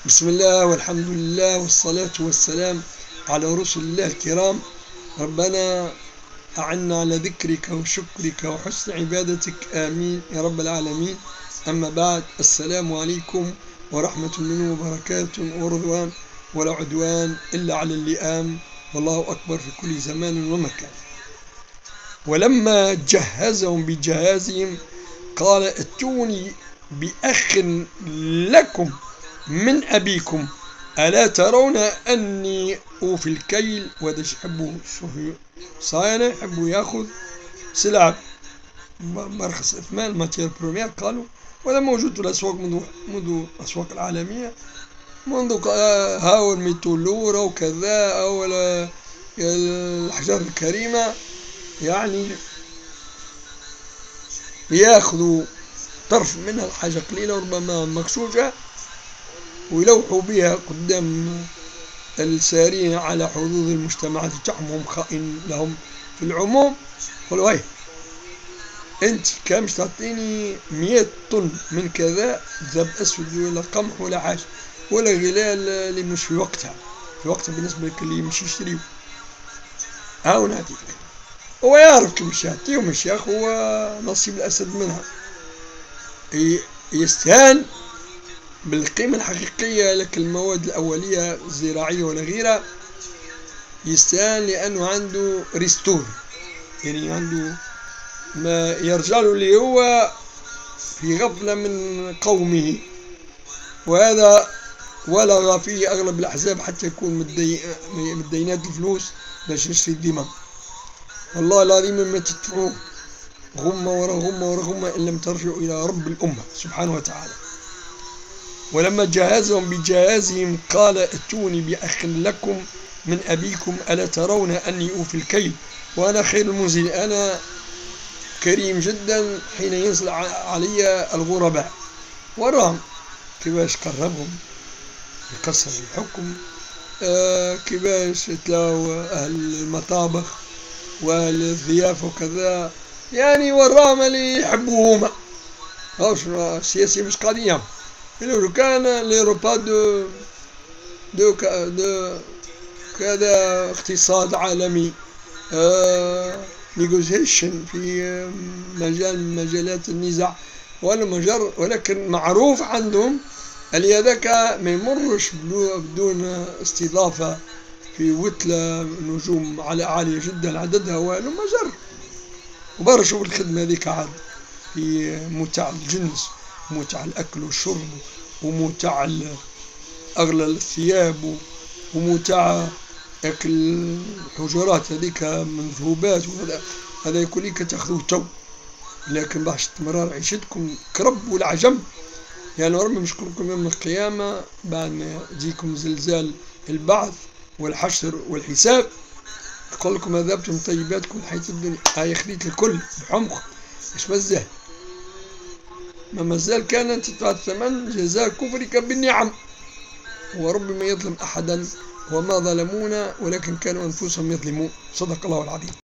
بسم الله والحمد لله والصلاة والسلام على رسل الله الكرام. ربنا أعنا على ذكرك وشكرك وحسن عبادتك، آمين يا رب العالمين. أما بعد، السلام عليكم ورحمة الله وبركاته ورضوان ولا عدوان إلا على اللئام، والله أكبر في كل زمان ومكان. ولما جهزهم بجهازهم قال ائتوني بأخ لكم من أبيكم ألا ترون أني أوفي الكيل. وهذا يحبوا صاينة، يحبوا ياخذ سلع مرخص إثمان ماتير برومير. قالوا وهذا موجود في الأسواق منذ الأسواق العالمية، منذ هاول 200 لورا وكذا، أو الأحجار الكريمة، يعني ياخذوا طرف منها الحاجة قليلة وربما مغشوشة ويلوحوا بها قدام السارين على حظوظ المجتمعات تاعهم، هم خائن لهم في العموم. قالوا هاي انت كان مش تعطيني 100 طن من كذا ذهب اسود ولا قمح ولا حاجه ولا غلال اللي مش في وقتها بالنسبه لك اللي مش يشتريو، هاو نعطيك. هو يعرف كيفاش يعطيهم الشيخ، هو نصيب الاسد منها. يستهان بالقيمة الحقيقية لك المواد الأولية الزراعية ولا غيرها، يستهان لأنه عنده ريستور، يعني عنده ما يرجع له اللي هو في غفلة من قومه، وهذا ولغ فيه أغلب الأحزاب حتى يكون مدينات الفلوس باش نشري الدماء. والله العظيم ما تدفعوا غمة ورا غمة ورا غمة إن لم ترجعوا إلى رب الأمة سبحانه وتعالى. ولما جهزهم بجهازهم قال ائتوني بأخ لكم من أبيكم ألا ترون أني أوفي الكيل وأنا خير المنزل. أنا كريم جدا حين ينزل علي الغرباء. وراهم كيفاش قربهم يقصر الحكم، كيفاش تلاو أهل المطابخ وأهل الضيافة وكذا، يعني وراهم اللي يحبوهما. السياسي مش قضية، لو كان لي روبا دو كذا اقتصاد عالمي، نيغوزيشن في مجالات النزاع ولكن معروف عندهم اللي هذاك ما يمرش بدون استضافة في وتلة نجوم عالية جدا عددها والو مجر. وبرشوا الخدمة هذيك عاد في متاع الجنس ومتاع الأكل والشرب ومتاع أغلى الثياب ومتاع أكل الحجرات هذيك منذوبات، هذا يقول لك تاخذوه تو، لكن باش تمرار عيشتكم كرب والعجم. يعني ربي مشكركم يوم القيامة بعد ما يجيكم زلزال البعث والحشر والحساب، يقول لكم أذهبتم طيباتكم حياة الدنيا. هاي خذيت الكل بحمق، إيش مازال؟ ما مازال كانت تدفع الثمن جزاء كفرك بالنعم. ورب ما يظلم أحدا وما ظلمونا ولكن كانوا أنفسهم يظلمون. صدق الله العظيم.